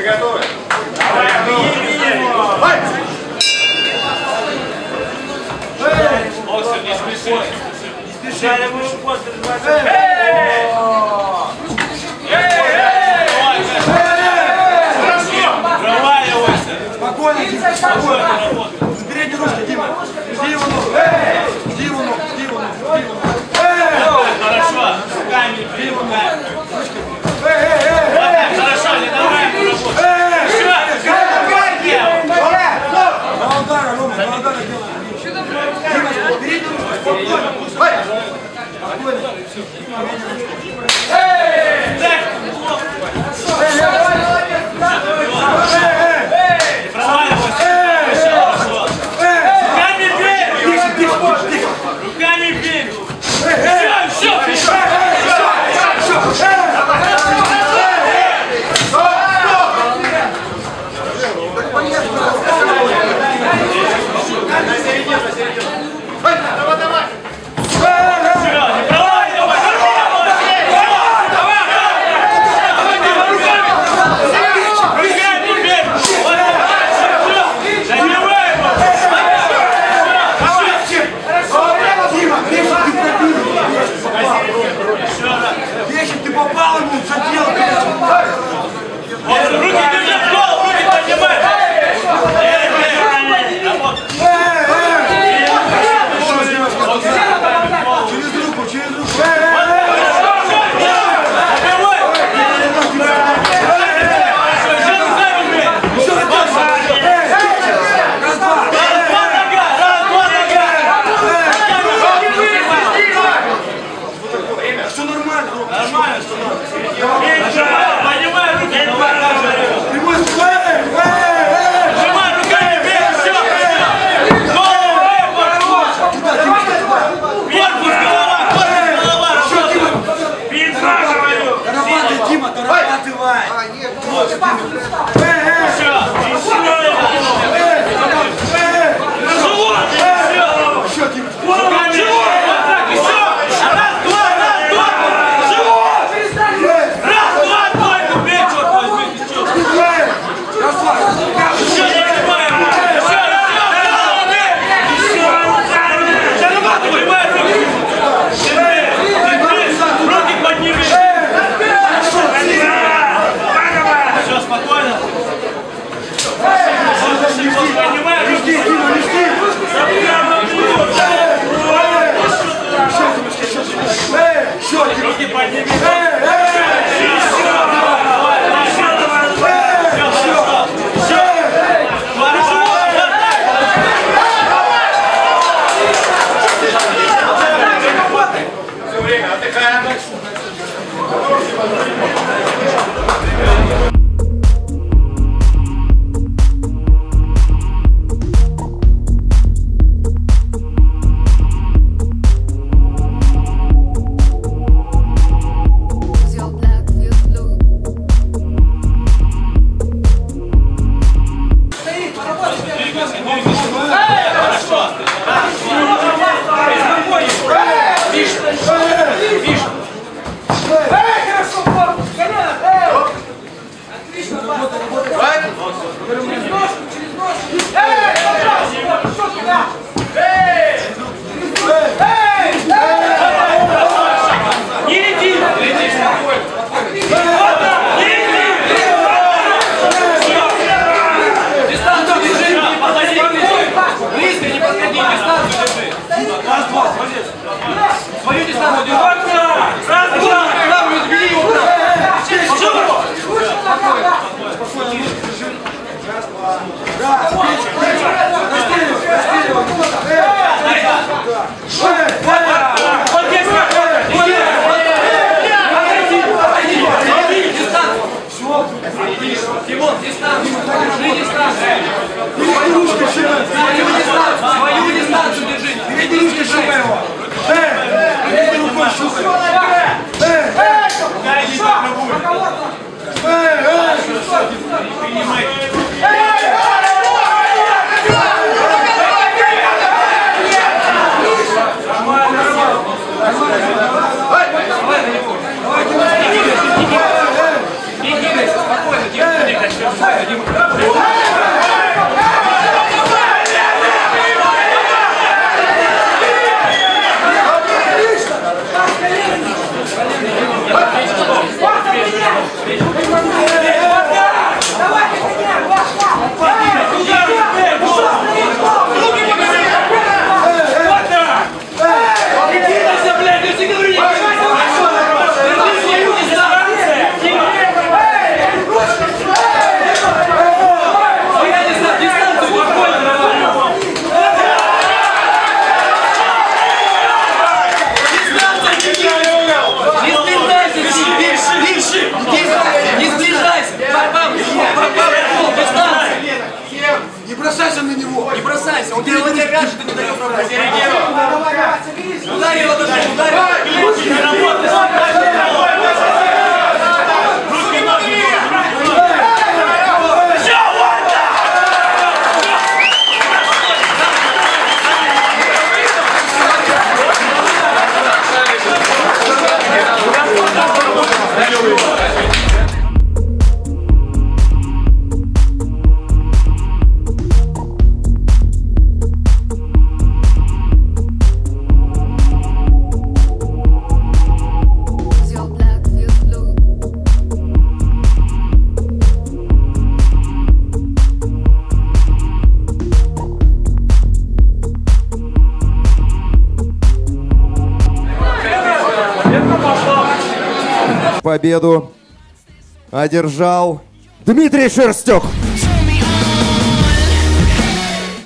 готовы? Давай, Оксер, не спеши. Не спеши. Я буду после Спокойно, Дима, спокойно. Забери эти ручки, Дима. Жди его ногу. Жди его ногу, жди его ногу, жди его ногу. Хорошо, руками, жди его ногу. Хорошо, не давай ему работать. Два удара, Рома, два удара делай. Дима, бери эти ручки, спокойно. Спокойно. Ты попал ему, задел, руки держи в голову, руки поднимай. Через руку, через руку. Все нормально, нормально, что поднимай руки, сжимай руками вверх, все, дорабатывай, Дима, дорабатывай. Все, спокойно. победу одержал Дмитрий Шерстюк.